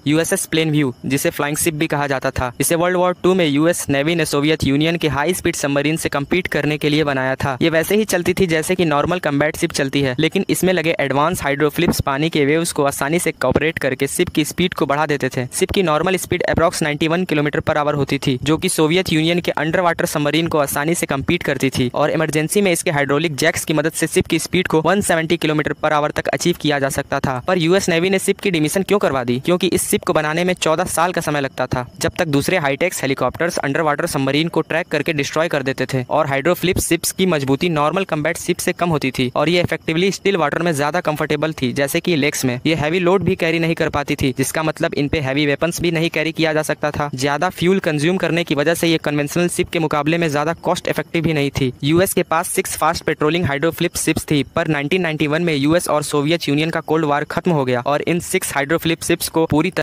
USS Plainview, जिसे flying ship भी कहा जाता था। इसे वर्ल्ड वॉर 2 में यूएस नेवी ने सोवियत यूनियन के हाई स्पीड सबमरीन से कम्पीट करने के लिए बनाया था। ये वैसे ही चलती थी जैसे कि नॉर्मल कम्बैट शिप चलती है, लेकिन इसमें लगे एडवांस हाइड्रोफ्लिप्स पानी के वेव्स को आसानी से कॉपरेट करके शिप की स्पीड को बढ़ा देते थे। शिप की normal speed approx 91 kilometre per hour होती थी, जो कि सोवियत यूनियन के अंडर वाटर सबमरीन को आसानी से कम्पीट करती थी, और इमरजेंसी में इसके हाइड्रोलिक जैक्स की मदद से शिप की स्पीड को 170 किलोमीटर पर आवर तक अचीव किया जा सकता था। पर यूएस नेवी ने शिप की डिमिशन क्यों करवा दी? क्योंकि इस शिप को बनाने में 14 साल का समय लगता था, जब तक दूसरे हाईटेक्स हेलीकॉप्टर्स अंडर वाटर सबमरीन को ट्रैक करके डिस्ट्रॉय कर देते थे। और हाइड्रोफ्लिप शिप्स की मजबूती नॉर्मल कम्बैट शिप से कम होती थी, और ये इफेक्टिवली स्टिल वाटर में ज्यादा कंफर्टेबल थी, जैसे कि लेक्स में। ये हैवी लोड भी कैरी नहीं कर पाती थी, जिसका मतलब इन पे हैवी वेपन्स भी नहीं कैरी किया जा सकता था। ज्यादा फ्यूल कंज्यूम करने की वजह से ये कन्वेंशनल शिप के मुकाबले में ज्यादा कॉस्ट इफेक्टिव भी नहीं थी। यूएस के पास 6 फास्ट पेट्रोलिंग हाइड्रोफ्लिप शिप्स थी, पर 1991 में यूएस और सोवियत यूनियन का कोल्ड वार खत्म हो गया और इन 6 हाइड्रोफ्लिप शिप्स को पूरी